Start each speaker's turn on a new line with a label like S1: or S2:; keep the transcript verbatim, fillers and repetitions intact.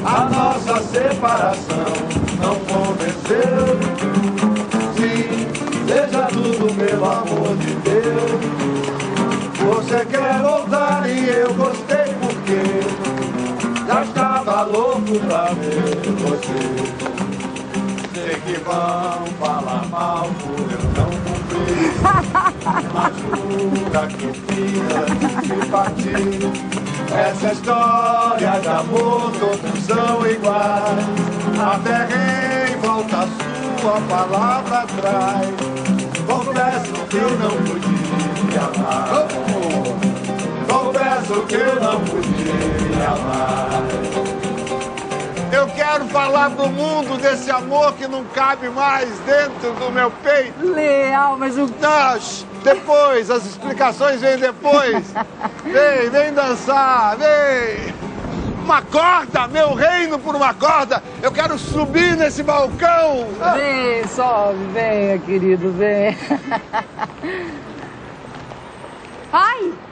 S1: A nossa separação não convenceu. Sim, seja tudo pelo amor de Deus. Você quer voltar e eu gostei porque já estava louco pra ver você. Sei que vão falar mal por eu não cumprir, mas jura que filha de partir. Essa história de amor todos são iguais. Até em volta a sua palavra atrás. Confesso que eu não podia amar. Confesso que eu não podia amar. Eu quero falar pro mundo desse amor que não cabe mais dentro do meu peito.
S2: Leal, mas o...
S1: Não, depois, as explicações vêm depois. Vem, vem dançar, vem. Uma corda, meu reino por uma corda. Eu quero subir nesse balcão.
S2: Vem, sobe, venha, querido, vem. Ai!